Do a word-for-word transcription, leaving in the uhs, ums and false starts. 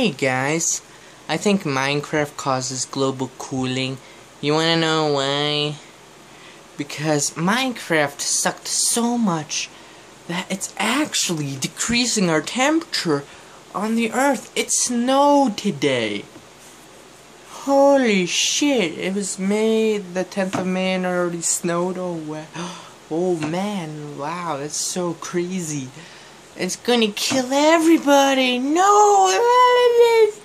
Hey guys, I think Minecraft causes global cooling. You wanna know why? Because Minecraft sucked so much that it's actually decreasing our temperature on the earth. It snowed today. Holy shit, it was May, the tenth of May, and it already snowed. Oh wow. Oh man, wow, that's so crazy. It's gonna kill everybody. No!